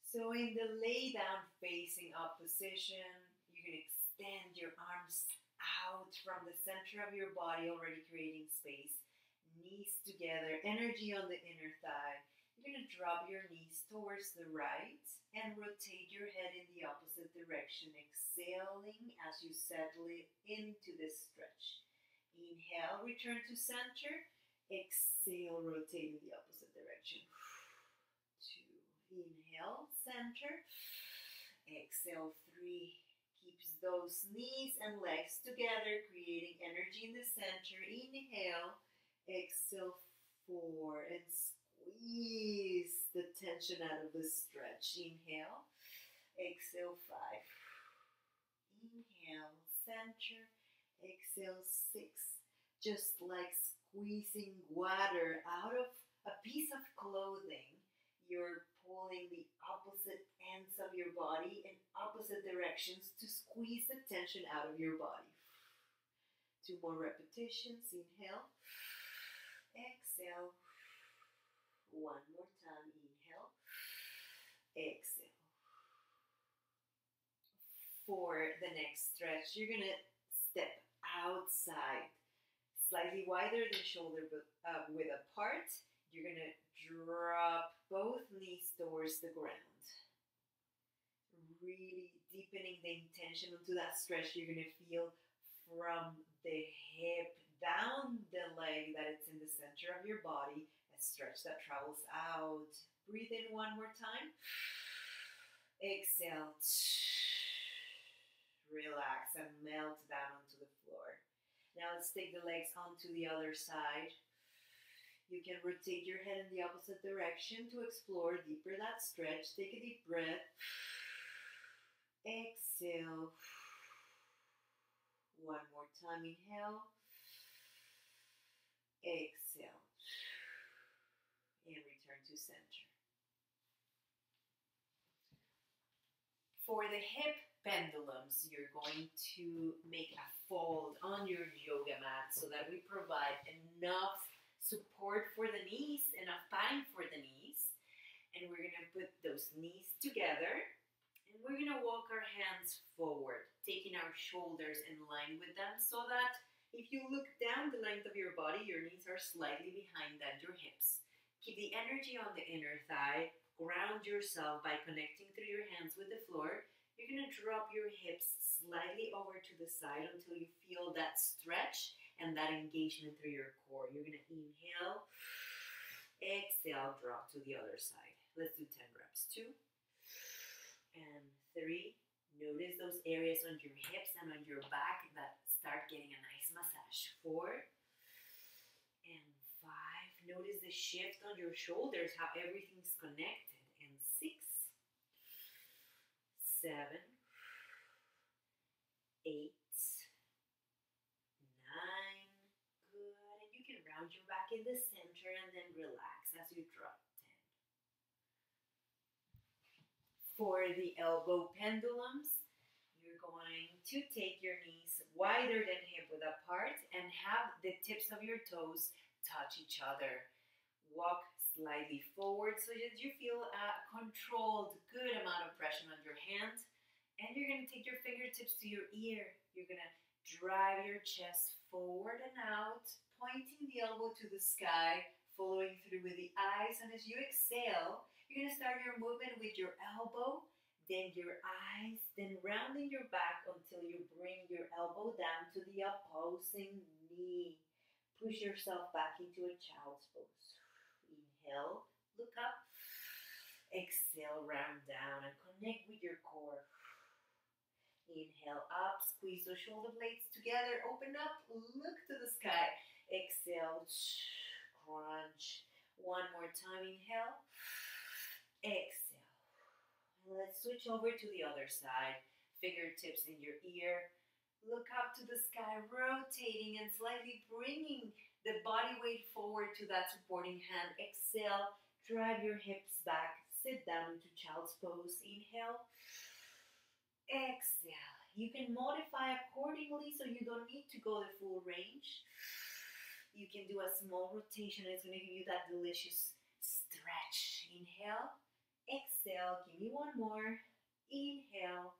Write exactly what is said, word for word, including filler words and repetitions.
So in the lay down facing up position, you can extend your arms out from the center of your body, already creating space. Knees together, energy on the inner thigh. You're going to drop your knees towards the right and rotate your head in the opposite direction, exhaling as you settle it into this stretch. Inhale, return to center. Exhale, rotate in the opposite direction. Two. Inhale, center. Exhale, three. Keeps those knees and legs together, creating energy in the center. Inhale. Exhale, four. And squeeze the tension out of the stretch. Inhale. Exhale, five. Inhale, center. Exhale, six. Just like squeezing water out of a piece of clothing, you're pulling the opposite ends of your body in opposite directions to squeeze the tension out of your body. Two more repetitions. Inhale. Exhale. One more time. Inhale. Exhale. For the next stretch, you're going to step outside, slightly wider than shoulder uh, width apart. You're going to drop both knees towards the ground. Really deepening the intention into that stretch. You're going to feel from the hip down the leg that it's in the center of your body, a stretch that travels out. Breathe in one more time. Exhale. Relax and melt down onto the floor. Now let's take the legs onto the other side. You can rotate your head in the opposite direction to explore deeper that stretch. Take a deep breath. Exhale. One more time. Inhale. Exhale. And return to center. For the hip pendulums, you're going to make a fold on your yoga mat so that we provide enough support for the knees, enough padding for the knees. And we're going to put those knees together and we're going to walk our hands forward, taking our shoulders in line with them so that if you look down the length of your body, your knees are slightly behind than your hips. Keep the energy on the inner thigh. Ground yourself by connecting through your hands with the floor. You're going to drop your hips slightly over to the side until you feel that stretch and that engagement through your core. You're going to inhale, exhale, drop to the other side. Let's do ten reps. Two and three. Notice those areas on your hips and on your back that start getting a nice massage. Four and five. Notice the shift on your shoulders, how everything's connected. And six, seven, eight, nine. Good. And you can round your back in the center and then relax as you drop. ten. For the elbow pendulums, you're going to take your knees wider than hip width apart and have the tips of your toes touch each other. Walk slightly forward so that you feel a controlled, good amount of pressure on your hand. And you're going to take your fingertips to your ear. You're going to drive your chest forward and out, pointing the elbow to the sky, following through with the eyes. And as you exhale, you're going to start your movement with your elbow, then your eyes, then rounding your back until you bring your elbow down to the opposing knee. Push yourself back into a child's pose. Inhale, look up. Exhale, round down and connect with your core. Inhale up, squeeze those shoulder blades together, open up, look to the sky. Exhale, crunch. One more time, inhale. Exhale. Let's switch over to the other side. Fingertips in your ear. Look up to the sky, rotating and slightly bringing the body weight forward to that supporting hand. Exhale, drive your hips back, sit down into child's pose. Inhale, exhale. You can modify accordingly so you don't need to go the full range. You can do a small rotation. It's going to give you that delicious stretch. Inhale, exhale. Exhale. Give me one more. Inhale.